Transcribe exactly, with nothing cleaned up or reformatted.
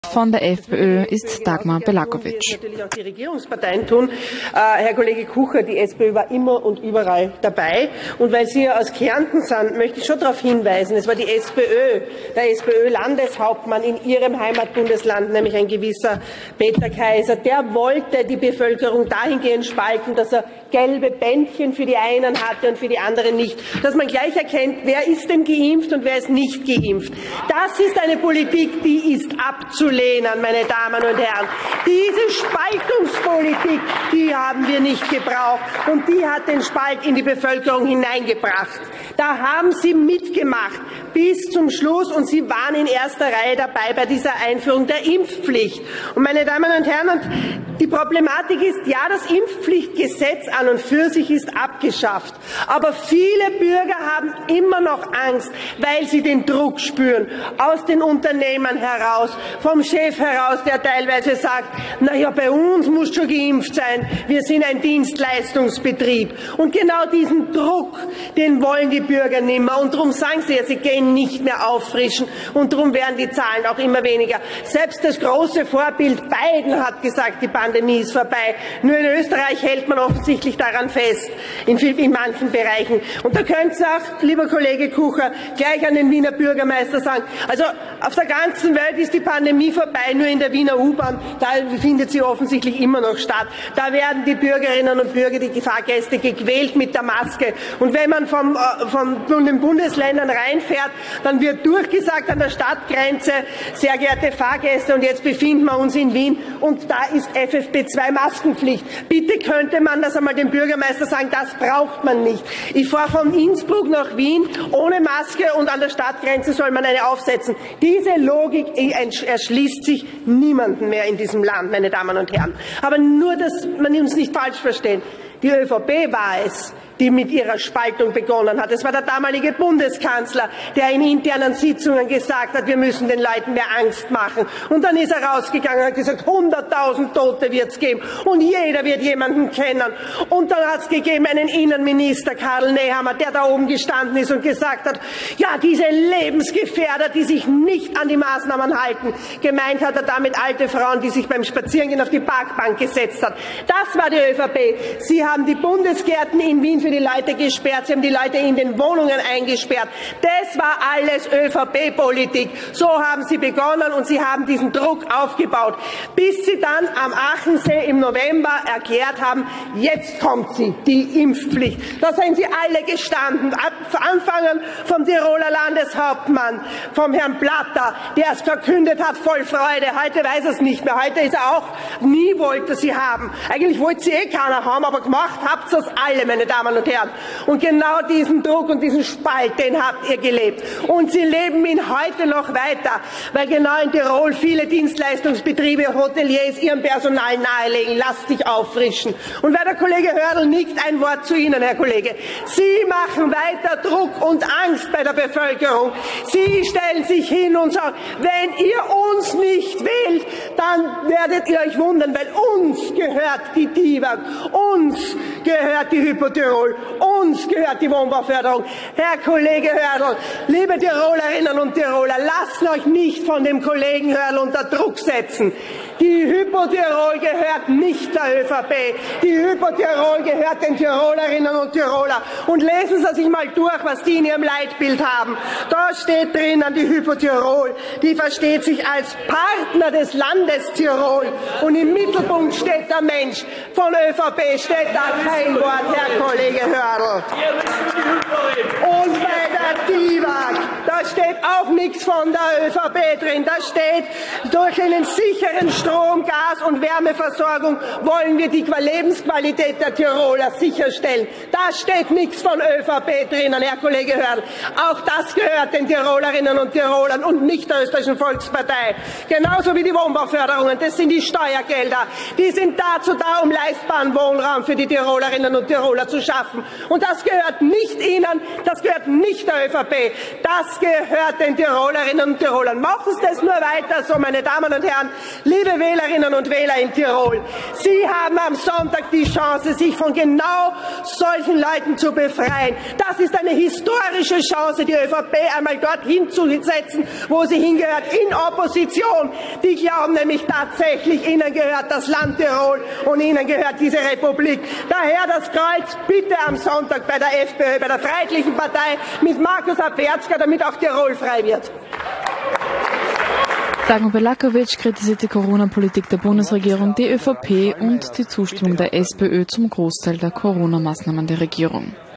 Von der FPÖ ist Dagmar Belakovic. Natürlich auch die Regierungsparteien tun. Äh, Herr Kollege Kucher, die SPÖ war immer und überall dabei. Und weil Sie ja aus Kärnten sind, möchte ich schon darauf hinweisen, es war die SPÖ, der SPÖ-Landeshauptmann in Ihrem Heimatbundesland, nämlich ein gewisser Peter Kaiser, der wollte die Bevölkerung dahingehend spalten, dass er gelbe Bändchen für die einen hatte und für die anderen nicht. Dass man gleich erkennt, wer ist denn geimpft und wer ist nicht geimpft. Das ist eine Politik, die ist abzulehnen, meine Damen und Herren. Diese Spaltungspolitik, die haben wir nicht gebraucht. Und die hat den Spalt in die Bevölkerung hineingebracht. Da haben Sie mitgemacht bis zum Schluss und Sie waren in erster Reihe dabei bei dieser Einführung der Impfpflicht. Und meine Damen und Herren, und die Problematik ist, ja, das Impfpflichtgesetz an und für sich ist abgeschafft. Aber viele Bürger haben immer noch Angst, weil sie den Druck spüren, aus den Unternehmen heraus, vom Chef heraus, der teilweise sagt, na ja, bei uns muss schon geimpft sein, wir sind ein Dienstleistungsbetrieb. Und genau diesen Druck, den wollen die Bürger nicht mehr. Und darum sagen sie ja, sie gehen nicht mehr auffrischen und darum werden die Zahlen auch immer weniger. Selbst das große Vorbild Biden hat gesagt, die Pandemie ist vorbei. Nur in Österreich hält man offensichtlich daran fest, in, viel, in manchen Bereichen. Und da könnt ihr auch, lieber Kollege Kucher, gleich an den Wiener Bürgermeister sagen, also auf der ganzen Welt ist die Pandemie vorbei, nur in der Wiener U-Bahn, da findet sie offensichtlich immer noch statt. Da werden die Bürgerinnen und Bürger, die Fahrgäste, gequält mit der Maske. Und wenn man vom, vom, von den Bundesländern reinfährt, dann wird durchgesagt an der Stadtgrenze, sehr geehrte Fahrgäste, und jetzt befinden wir uns in Wien und da ist F F P zwei Maskenpflicht. Bitte könnte man das einmal dem Bürgermeister sagen, das braucht man nicht. Ich fahre von Innsbruck nach Wien ohne Maske und an der Stadtgrenze soll man eine aufsetzen. Diese Logik erschließt sich niemandem mehr in diesem Land, meine Damen und Herren. Aber nur, dass man uns nicht falsch verstehen. Die ÖVP war es, die mit ihrer Spaltung begonnen hat. Es war der damalige Bundeskanzler, der in internen Sitzungen gesagt hat, wir müssen den Leuten mehr Angst machen. Und dann ist er rausgegangen und hat gesagt, hunderttausend Tote wird es geben und jeder wird jemanden kennen. Und dann hat es gegeben einen Innenminister, Karl Nehammer, der da oben gestanden ist und gesagt hat, ja, diese Lebensgefährder, die sich nicht an die Maßnahmen halten. Gemeint hat er damit alte Frauen, die sich beim Spazierengehen auf die Parkbank gesetzt hat. Das war die ÖVP. Sie haben die Bundesgärten in Wien für die Leute gesperrt, sie haben die Leute in den Wohnungen eingesperrt. Das war alles ÖVP-Politik. So haben sie begonnen und sie haben diesen Druck aufgebaut, bis sie dann am Achensee im November erklärt haben, jetzt kommt sie, die Impfpflicht. Da sind sie alle gestanden, anfangen vom Tiroler Landeshauptmann, vom Herrn Platter, der es verkündet hat, voll Freude. Heute weiß er es nicht mehr. Heute ist er auch, nie wollte sie haben. Eigentlich wollte sie eh keiner haben, aber gemacht habt ihr es alle, meine Damen und Herren. Und genau diesen Druck und diesen Spalt, den habt ihr gelebt. Und sie leben ihn heute noch weiter, weil genau in Tirol viele Dienstleistungsbetriebe, Hoteliers ihrem Personal nahelegen, lasst dich auffrischen. Und weil der Kollege Hörl nickt, ein Wort zu Ihnen, Herr Kollege. Sie machen weiter Druck und Angst bei der Bevölkerung. Sie stellen sich hin und sagen, wenn ihr uns nicht wählt, dann werdet ihr euch wundern, weil uns gehört die TIWAG, uns gehört die Hypo Tirol, uns gehört die Wohnbauförderung. Herr Kollege Hörl, liebe Tirolerinnen und Tiroler, lasst euch nicht von dem Kollegen Hörl unter Druck setzen. Die Hypo Tirol gehört nicht der ÖVP. Die Hypo Tirol gehört den Tirolerinnen und Tiroler. Und lesen Sie sich mal durch, was die in ihrem Leitbild haben. Da steht drinnen, die Hypo Tirol, die versteht sich als Partner des Landes Tirol. Und im Mittelpunkt steht der Mensch. Von ÖVP steht da kein Wort, Herr Kollege Hörl. Und bei der TIWAG, da steht auch nichts von der ÖVP drin. Da steht, durch einen sicheren Strom, Gas und Wärmeversorgung wollen wir die Lebensqualität der Tiroler sicherstellen. Da steht nichts von ÖVP drinnen, Herr Kollege Hörl. Auch das gehört den Tirolerinnen und Tirolern und nicht der Österreichischen Volkspartei. Genauso wie die Wohnbauförderungen, das sind die Steuergelder. Die sind dazu da, um leistbaren Wohnraum für die Tirolerinnen und Tiroler zu schaffen. Und das gehört nicht Ihnen, das gehört nicht der ÖVP. Das gehört den Tirolerinnen und Tirolern. Machen Sie das nur weiter so, meine Damen und Herren, liebe Wählerinnen und Wähler in Tirol. Sie haben am Sonntag die Chance, sich von genau solchen Leuten zu befreien. Das ist eine historische Chance, die ÖVP einmal dorthin zu setzen, wo sie hingehört, in Opposition. Die glauben nämlich tatsächlich, ihnen gehört das Land Tirol und ihnen gehört diese Republik. Daher das Kreuz bitte am Sonntag bei der FPÖ, bei der Freiheitlichen Partei mit Markus Abwerzka, damit auch Tirol frei wird. Dagmar Belakovic kritisiert die Corona-Politik der Bundesregierung, die ÖVP und die Zustimmung der SPÖ zum Großteil der Corona-Maßnahmen der Regierung.